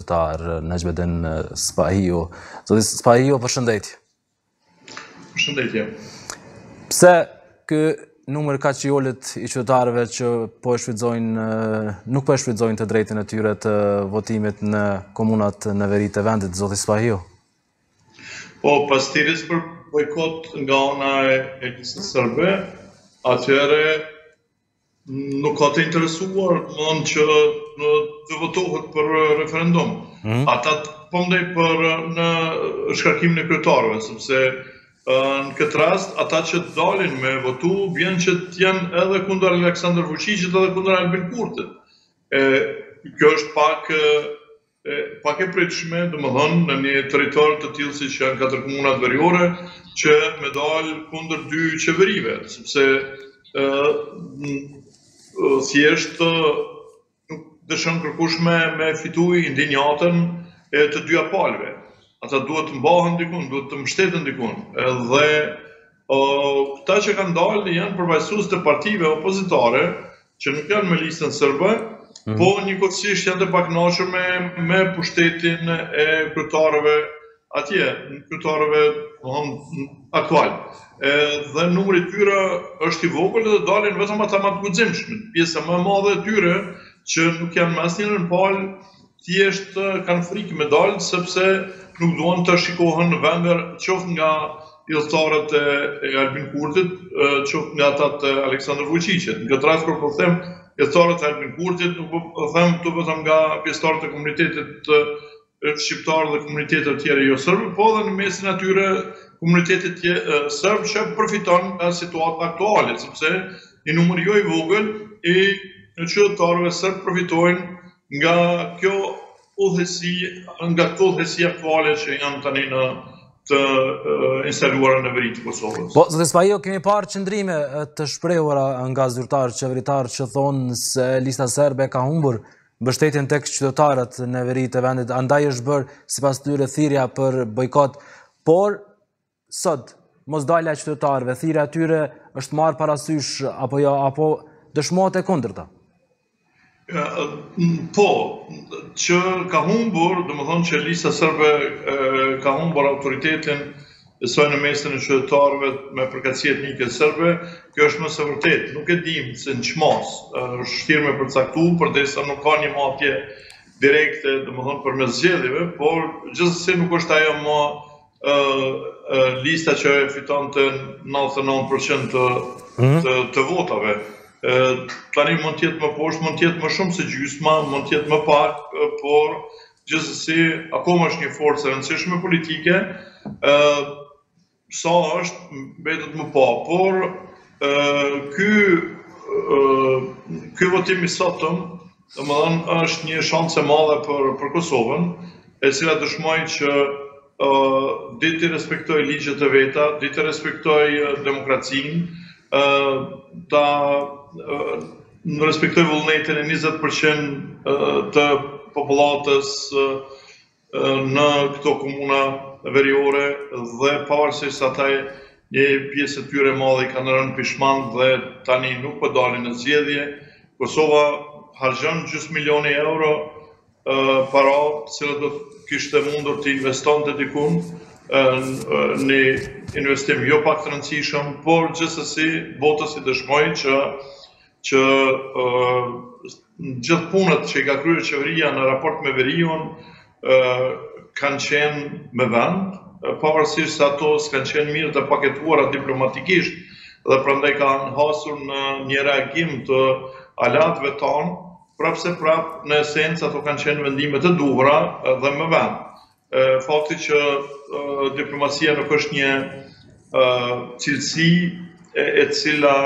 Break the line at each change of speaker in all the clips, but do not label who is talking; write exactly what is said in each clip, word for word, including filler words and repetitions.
qytetar Najmedin Spahiu. Zoti Spahiu, përshëndetje.
Përshëndetje.
Pse ky numër kaq i ulët i qytetarëve që po e shfrytëzojnë, nuk po e shfrytëzojnë të drejtën e tyre të votimit në komunat në veri të vendit, zoti Spahiu?
Po, pas thirrjes për bojkot nga ana e listës serbe, atëherë nuk ka të interesuar domthonjë që të votohet për referendum. Mm. Ata po ndej për në shkarkimin e kryetarëve, sepse në këtë rast ata që dalin me votu vjen që të jenë edhe kundër Aleksandar Vučićit edhe kundër Albin Kurtit. E, kjo është pak e, pak e pritshme, domethënë në një territor të tillë siç janë katër komunat veriore që me dal kundër dy qeverive, sepse e, thjesht nuk dëshon kërkush me, me fitu indinjatën e të dyja palëve. Ata duhet të mbahen dikun, duhet të mbështeten dikun. Dhe këta që kanë dalë janë përfaqësues të partive opozitare që nuk janë me listën serbe, mm. po njëkohësisht janë të pakënaqur me, me pushtetin e kryetarëve atje, kryetarëve aktual. E, dhe numri i tyre është i vogël dhe dalin vetëm ata më të guximshëm. Pjesa më e madhe e tyre që nuk janë me asnjërin palë, thjesht kanë frikë me dalë sepse nuk duan të shikohen në vende qoftë nga hilltarët e, e Albin Kurtit, qoftë nga ata të Aleksandar Vučićit. Në këtë rast kur po them hilltarët e Albin Kurtit, nuk po them këtu vetëm nga pjesëtarët e komunitetit shqiptar dhe komunitetet të tjera jo serb, po edhe në mesin atyre komunitetit serb që përfiton nga situata aktuale, sepse një numër jo i vogël i qytetarëve serb përfitojnë nga kjo udhëhesi, nga këto udhëhesi aktuale që janë tani në të uh, instaluara në veri të Kosovës.
Po, zoti Spahiu, kemi parë qëndrime të shprehura nga zyrtarë qeveritarë që thonë se lista serbe ka humbur mbështetjen tek qytetarët në veri të vendit, andaj është bërë sipas tyre thirrja për bojkot, por sot mos dalja e qytetarëve, thirrja e tyre është marrë parasysh apo jo, apo dëshmohet e kundërta?
Po, që ka humbur, domethënë që lista serbe ka humbur autoritetin e saj në mesin e qytetarëve me përkatësi etnike serbe, kjo është më së vërtetë. Nuk e dim se në çmos është vështirë me përcaktuar, përderisa nuk ka një matje direkte, domethënë përmes zgjedhjeve, por gjithsesi nuk është ajo më uh, lista që fitonte nëntëdhjetë e nëntë përqind të, të, të votave. Tani mund të jetë më poshtë, mund të jetë më shumë se gjysma, mund të jetë më pak, por gjithsesi akoma është një forcë e rëndësishme politike, sa është mbetet më pa, por ky ky votim i sotëm, domethënë është një shans e madhe për për Kosovën, e cila dëshmoj që ditë të respektoj ligjet e veta, ditë të respektoj demokracinë, ta në respektoj vullnetin e njëzet përqind të popullatës në këto komuna veriore dhe pavarësisht ata një pjesë e tyre madhe i kanë rënë pishman dhe tani nuk po dalin në zgjedhje. Kosova harxhon gjysmë milioni euro para që do të kishte mundur të investonte dikun në investim jo pak të rëndësishëm, por gjithsesi botës i dëshmoj që që uh, gjithë punët që i ka kryer qeveria në raport me veriun uh, kanë qenë me vend, uh, pavarësisht se ato s'kanë qenë mirë të paketuara diplomatikisht dhe prandaj kanë hasur në një reagim të alatëve tonë, prapse prap në esencë ato kanë qenë vendime të duhura uh, dhe me vend. Uh, fakti që uh, diplomacia nuk është një uh, cilësi e, e cila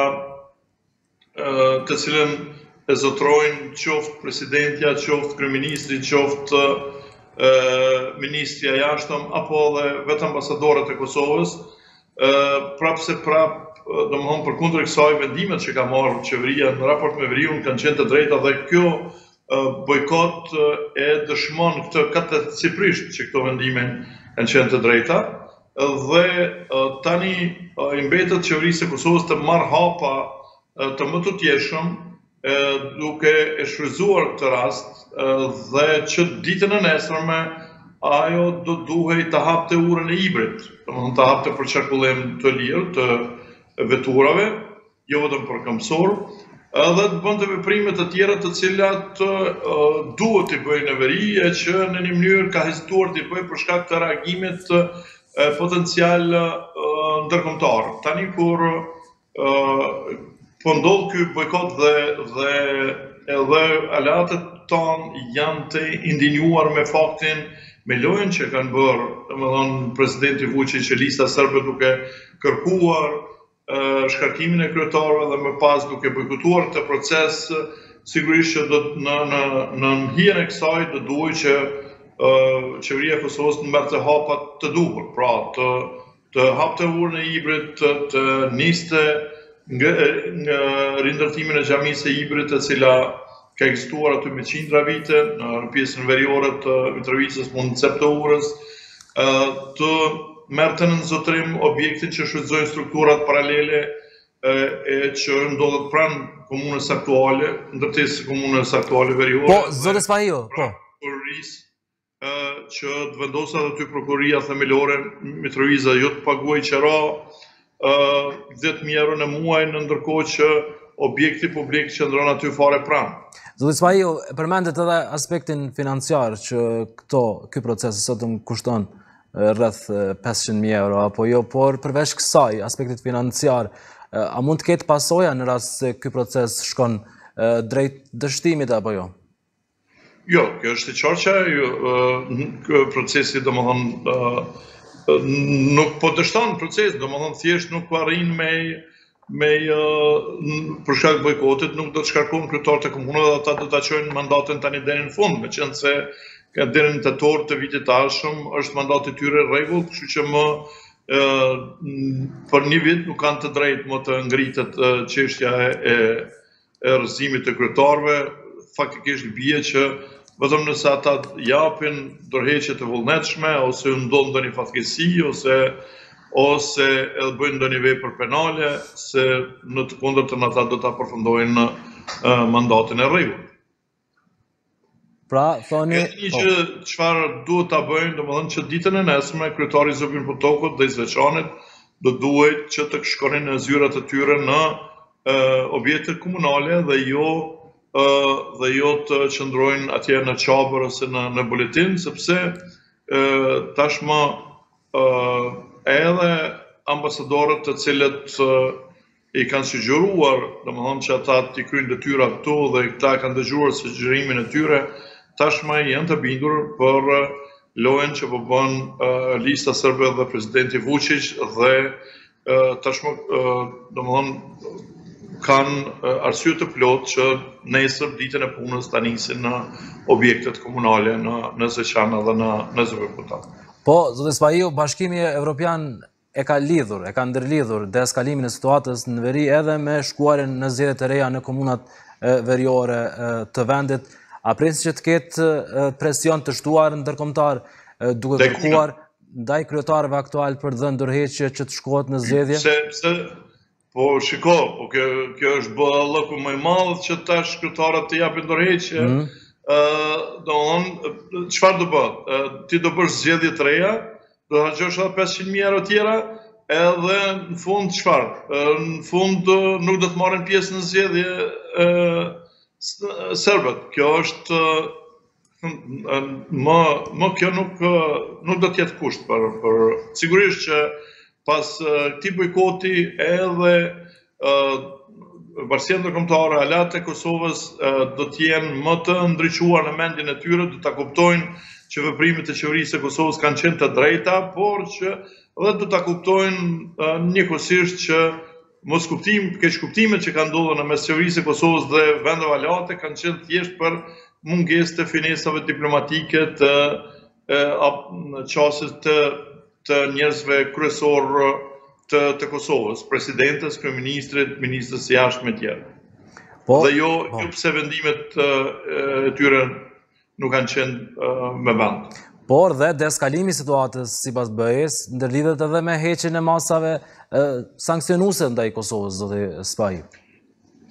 të cilën e zotrojnë qoftë presidentja, qoftë kryeministri, qoftë ministri i jashtëm apo edhe vetë ambasadorët e Kosovës, prapse prap, domethënë përkundër kësaj vendimet që ka marrë qeveria në raport me veriun kanë qenë të drejta dhe kjo bojkot e dëshmon këtë katëcipërisht që këto vendime kanë qenë të drejta dhe tani i mbetet qeverisë së Kosovës të marrë hapa të më të tjeshëm duke e shfrytzuar këtë rast dhe që ditën e nesërme ajo do duhej të hapte urën e Ibrit, domethënë të hapte për qarkullim të lirë të veturave, jo vetëm për këmbësor, edhe të bënte veprime të tjera të cilat duhet t'i bëjë në veri e që në një mënyrë ka hezituar t'i bëjë për shkak të reagimit potencial ndërkombëtar. Tani kur po ndodh ky bojkot dhe dhe edhe aleatët tonë janë të indinjuar me faktin, me lojën që kanë bërë, domethënë presidenti Vučić e lista serbe duke kërkuar shkarkimin e kryetarëve dhe më pas duke bojkotuar këtë proces, sigurisht që do në në në hijen e kësaj do duhej që qeveria e Kosovës të merrte hapat të duhur, pra të të hapte urën e Ibrit, të, të niste nga, nga rindërtimin e xhamisë së Ibrit, e cila ka ekzistuar aty me qindra vite, në pjesën veriore të Mitrovicës, mund të cepte urës, të merrte në nxotrim objektin që shfrytëzojnë strukturat paralele e që ndodhet pranë komunës aktuale, ndërtesë komunës aktuale veriore.
Po, zotë Spahio, po.
Që të vendosat aty prokuroria themelore Mitrovica jo të paguaj qera dhjetë mijë euro në muaj, në ndërkohë që objekti publik qëndron aty fare pranë.
Zotë Spahio, përmendet edhe aspektin financiar që këto, ky proces sot më kushton rreth pesëqind mijë euro apo jo, por përveç kësaj aspektit financiar, a mund të ketë pasoja në rast se ky proces shkon drejt dështimit apo jo?
Jo, kjo është e qartë që procesi domethënë nuk po dështon proces, domethënë thjesht nuk arrin me me për shkak të bojkotit nuk do të shkarkojnë kryetarët e komunave dhe ata do ta çojnë mandatin tani deri në fund, meqense ka deri në tetor të vitit të ardhshëm është mandati i tyre rregull, kështu që më për një vit nuk kanë të drejtë më të ngritet çështja e e rrëzimit të kryetarëve. Faktikisht bie që vetëm nëse ata japin dorëheqje të vullnetshme ose ndodh ndonjë fatkeqësi ose ose edhe bëjnë ndonjë vepër penale, se në të kundërtën ata do ta përfundojnë mandatin e rregullt.
Pra, thoni,
një që çfarë duhet ta bëjnë, domethënë që ditën e nesërme kryetari Zubin Potokut dhe i Zveçanit do duhet që të shkonin në zyrat e tyre në objektet komunale dhe jo dhe jo të qëndrojnë atje në qabër ose në, në buletin, sepse tashmë edhe ambasadorët të cilët i kanë sugjeruar, domethënë që ata t'i kryejnë detyrat këtu dhe këta kanë dëgjuar sugjerimin e tyre, tashmë janë të bindur për lojën që po bën lista serbe dhe presidenti Vučić dhe tashmë domethënë kanë arsye të plotë që nesër ditën e punës ta nisin në objektet komunale në në Zveçan dhe në në Zveçan.
Po, zotë Spahio, Bashkimi Evropian e ka lidhur, e ka ndërlidhur deeskalimin e situatës në veri edhe me shkuarjen në zgjedhjet e reja në komunat veriore të vendit. A presi që të ketë presion të shtuar ndërkombëtar duke kërkuar ndaj kryetarëve aktual për dhënë dorëheqje që të shkohet në zgjedhje?
Sepse po shiko, po kjo, kjo është ballëku më i madh që tash kryetarët të japin dorëheqje. Mm. Uh, domthonë, çfarë do bëhet? Uh, ti do bësh zgjedhje të reja, do ta gjosh edhe pesëqind mijë euro tjera, edhe në fund çfarë? Uh, në fund uh, nuk do të marrin pjesë në zgjedhje uh, serbët. Kjo është uh, më më kjo nuk uh, nuk do të jetë kusht për për sigurisht që pas këtij bojkoti edhe bashkia ndërkombëtare, aleat e Kosovës do të jenë më të ndriçuar në mendjen e tyre, do ta kuptojnë që veprimet e qeverisë së Kosovës kanë qenë të drejta, por që edhe do ta kuptojnë njëkohësisht që mos kuptim, keq kuptimet që kanë ndodhur në mes qeverisë së Kosovës dhe vendeve aleate kanë qenë thjesht për mungesë të finesave diplomatike të çështjes të të njerëzve kryesor të, të Kosovës, presidentes, kryeministrit, ministrës së jashtme e tjerë. Po, dhe jo, po. jo pse vendimet e tyre nuk kanë qenë me vend.
Por dhe deeskalimi i situatës sipas B E-s ndërlidhet edhe me heqjen e masave sankcionuese ndaj Kosovës, zotë Spahio.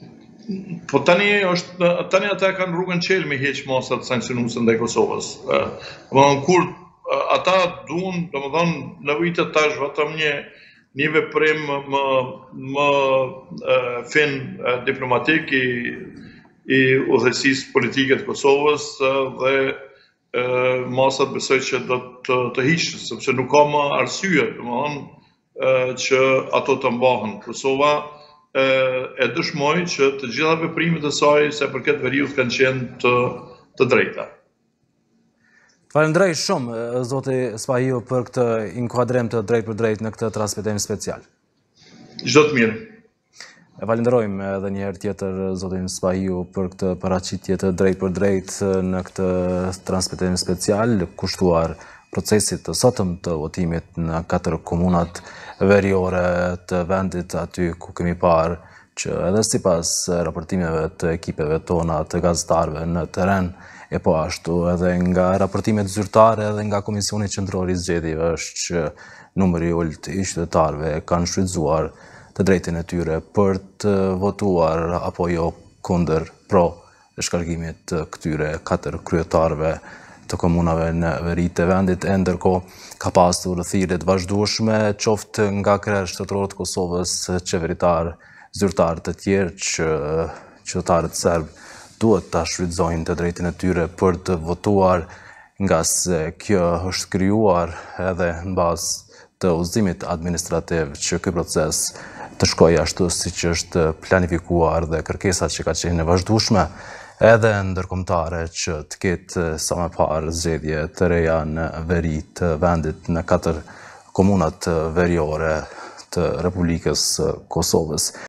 Po tani është tani ata kanë rrugën qelë me heq masat sankcionuese ndaj Kosovës. Domethënë kur ata duan, domethënë në vitet tash vetëm një një veprim më më fin diplomatik i i udhëheqësisë politike të Kosovës dhe masat besoj që do të të hiqen, sepse nuk ka më arsye, domethënë që ato të mbahen. Kosova e dëshmoj që të gjitha veprimet e saj se përket veriut kanë qenë të, të drejta.
Falenderoj shumë, zoti Spahiu, për këtë inkuadrim të drejt për drejt në këtë transmetim special.
Çdo të mirë.
E falenderojmë edhe një herë tjetër zotin Spahiu për këtë paraqitje të drejt për drejt në këtë transmetim special, kushtuar procesit të sotëm të votimit në katër komunat veriore të vendit, aty ku kemi parë që edhe sipas raportimeve të ekipeve tona të gazetarëve në terren, e po ashtu edhe nga raportimet zyrtare edhe nga Komisioni Qendror i Zgjedhjeve është që numri i ulët i qytetarëve kanë shfrytzuar të drejtën e tyre për të votuar apo jo kundër pro shkarkimit të këtyre katër kryetarëve të komunave në veri të vendit, e ndërkohë ka pasur thirrje të vazhdueshme qoftë nga krerë shtetëror të Kosovës, qeveritar, zyrtar të tjerë që qytetarët serb duhet ta shfrytëzojnë të drejtën e tyre për të votuar, nga se kjo është krijuar edhe në bazë të udhëzimit administrativ që ky proces të shkojë ashtu siç është planifikuar dhe kërkesat që ka qenë e vazhdueshme edhe ndërkombëtare që të ketë sa më parë zgjedhje të reja në veri të vendit në katër komunat veriore të Republikës Kosovës.